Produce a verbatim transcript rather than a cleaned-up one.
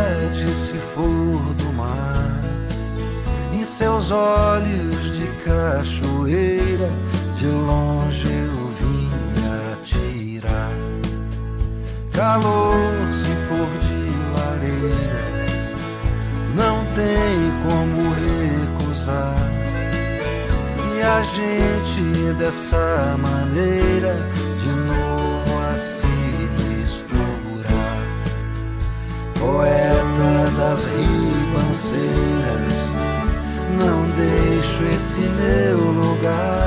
saudade se for do mar, em seus olhos de cachoeira, de longe eu vinha tirar. Calor se for de lareira, não tem como recusar. E a gente dessa maneira de novo a se misturar. Poeta das ribanceiras, não deixo esse meu lugar